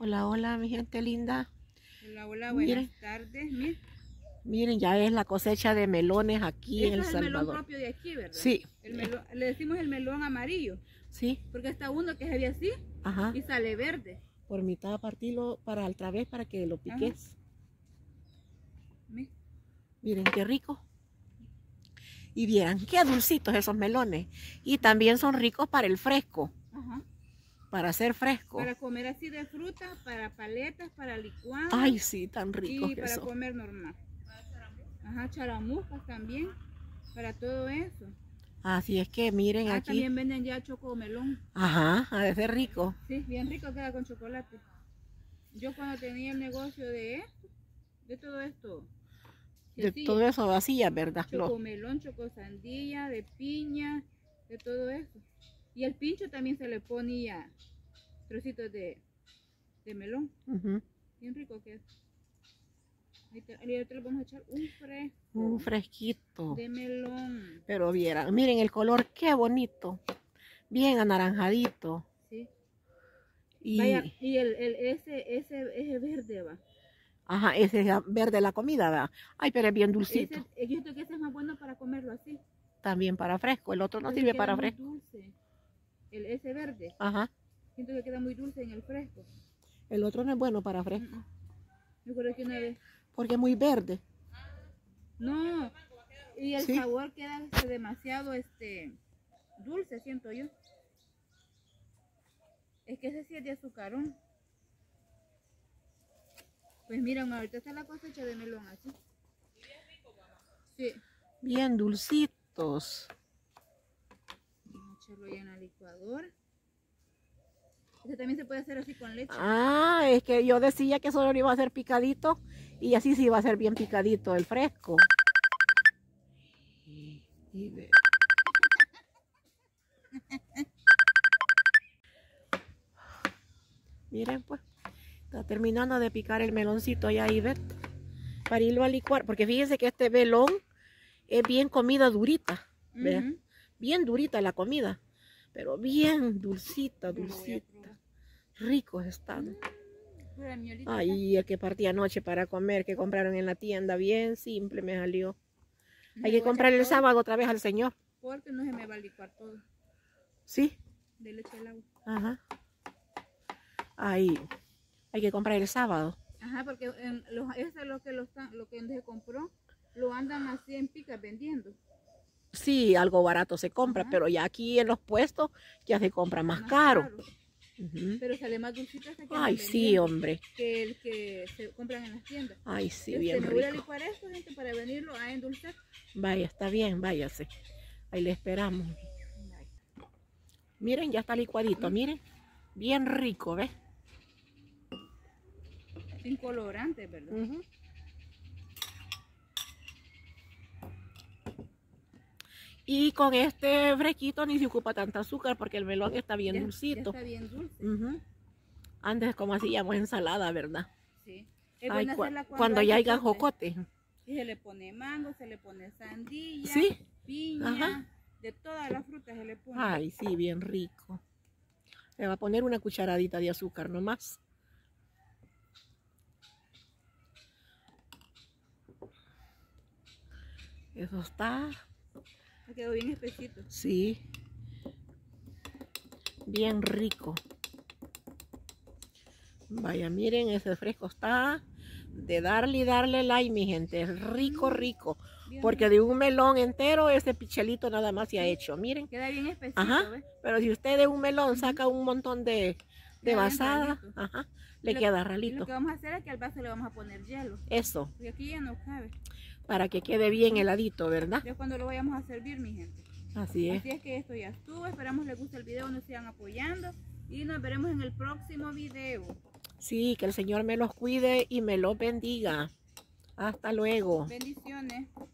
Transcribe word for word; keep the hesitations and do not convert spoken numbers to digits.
Hola, hola, mi gente linda. Hola, hola, buenas Miren, tardes. Miren, miren, ya es la cosecha de melones aquí en este El es el melón Salvador. propio de aquí, ¿verdad? Sí, El melón, le decimos el melón amarillo, sí, porque está uno que se ve así ajá. y sale verde. Por mitad partirlo para otra vez para que lo piques. Mi- Miren qué rico. Y vieran qué dulcitos esos melones. Y también son ricos para el fresco, Ajá. para hacer fresco. Para comer así de fruta, para paletas, para licuados. Ay, sí, tan ricos y que para son. comer normal. Ajá, charamuscas también, para todo eso. Así es que miren Ah, aquí. también venden ya chocomelón. Ajá, ha de ser rico. Sí, bien rico queda con chocolate. Yo cuando tenía el negocio de esto, de todo esto, De sí, todo eso vacías, ¿verdad? Lo- chocomelón, chocosandía, de piña, de todo eso. Y el pincho también se le ponía trocitos de, de melón. Ujú. Bien rico que es. Ahorita, ahorita le vamos a echar un fresco Un fresquito. de melón. Pero vieran, miren el color, qué bonito. Bien anaranjadito. Sí. Y, Vaya, y el, el, ese, ese, ese verde va. ajá, ese es la- verde la comida, ¿verdad? Ay, pero es bien dulcito. Ese, yo siento que ese es más bueno para comerlo así. También para fresco. El otro no Porque sirve queda para muy fresco. dulce. El, ese verde. Ajá. Siento que queda muy dulce en el fresco. El otro no es bueno para Mm, fresco. mm. Yo acuerdo que una vez. Porque es muy verde. No. Y el Sí. sabor queda este, demasiado este dulce, siento yo. Es que ese sí es de azucarón. Pues miren, ahorita está la cosecha de melón así. Sí. Bien dulcitos. Vamos a echarlo ya en la licuadora. Este también se puede hacer así con leche. Ah, es que yo decía que solo iba a ser picadito. Y así sí iba a ser bien picadito el fresco. Y, y ve. Miren pues, está terminando de picar el meloncito allá ahí, ¿ves? Para irlo a licuar, porque fíjense que este melón es bien comida durita, ¿ves? Ujú. Bien durita la comida, pero bien dulcita, Yo lo voy a dulcita. probar. Ricos están. Pura mielita. Ay, el que partí anoche para comer, que compraron en la tienda, bien simple me salió. Le Hay voy que a comprar echar el todo, sábado otra vez al señor. porque no se me va a licuar todo ¿Sí? de leche al agua. Ajá. Ahí, hay que comprar el sábado. Ajá, porque en los, ese es lo que lo están, lo que se compró, lo andan así en picas vendiendo. Sí, algo barato se compra, Ajá. pero ya aquí en los puestos ya se compra más, Más caro. caro. Ujú. Pero sale más dulcito este que Ay, andan sí, vendiendo hombre. que el que se compran en las tiendas. Ay, sí, Este, bien me voy a rico. licuar esto, gente, para venirlo a endulzar. Vaya, está bien, váyase. Ahí le esperamos. Miren, ya está licuadito, miren. Bien rico, ¿ves? Sin colorante, ¿verdad? Ujú. Y con este fresquito ni se ocupa tanta azúcar porque el melón está bien Ya, ya dulcito. está bien dulce. Ujú. Antes como hacíamos ensalada, ¿verdad? Sí. Es Ay, bueno cua- hacerla cuando, cuando, hay ya haya jocote. jocote. Y se le pone mango, se le pone sandía, Sí. piña, Ajá. de todas las frutas se le pone. Ay, sí, bien rico. Le va a poner una cucharadita de azúcar nomás. Eso está, Me quedó bien espesito. sí, bien rico. Vaya, miren, ese fresco está de darle y darle like, mi gente. Es rico, rico. Bien Porque rico. de un melón entero, ese pichelito nada más se ha hecho. Miren. Queda bien espesito, Ajá. ¿ves? Pero si usted de un melón Ujú. saca un montón de, de Queda bien basada, ralito. ajá, Y le lo- queda Y lo ralito. que vamos a hacer es que al vaso le vamos a poner hielo. Eso, Porque aquí ya no cabe. para que quede bien heladito, ¿verdad? Ya cuando lo vayamos a servir, mi gente. Así es. Así es que esto ya estuvo. Esperamos les guste el video, nos sigan apoyando. Y nos veremos en el próximo video. Sí, que el Señor me los cuide y me los bendiga. Hasta luego. Bendiciones.